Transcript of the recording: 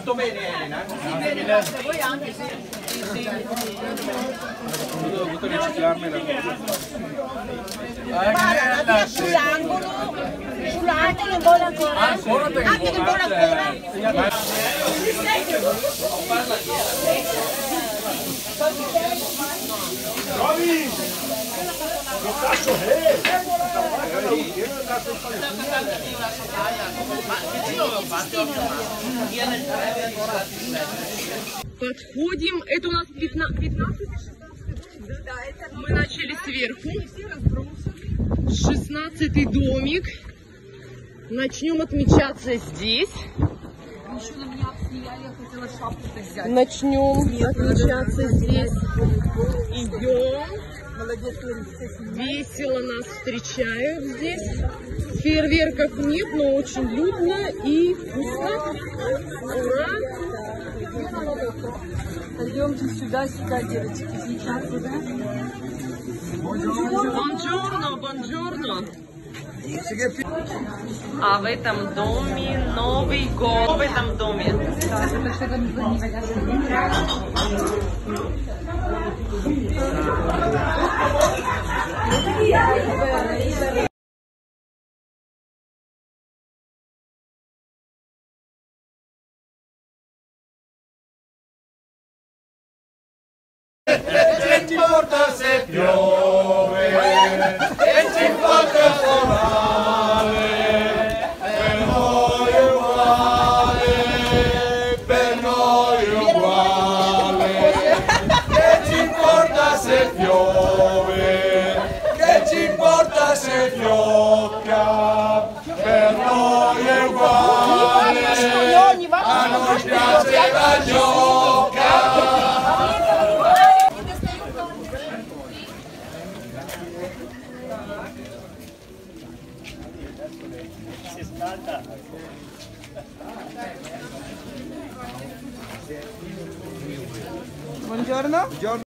Tutto bene Elena? Sì, bene, grazie. Voi anche, sì. Sì. Ho dovuto riciclarmi la cosa. Guarda, sull'angolo in buona ancora. Anche in buona ancora. Bravi! Lo faccio Подходим. Это у нас 15? Мы начали сверху. 16-й домик. Начнем отмечаться здесь. Начнем отмечаться здесь. Идем. Весело нас встречают здесь. Фейерверков нет, но очень людно и вкусно. Ура! Пойдемте сюда, девочки. Сейчас, да? Бонжорно, бонжорно. А в этом доме Новый год. В этом доме. Так, это что-то не E ci importa se piove, e ci importa il forale, per noi è uguale, per noi è uguale. Che ci importa se piove, che ci importa se fioccia, per noi è uguale, a noi piace la giocca. Si scalda. Buongiorno.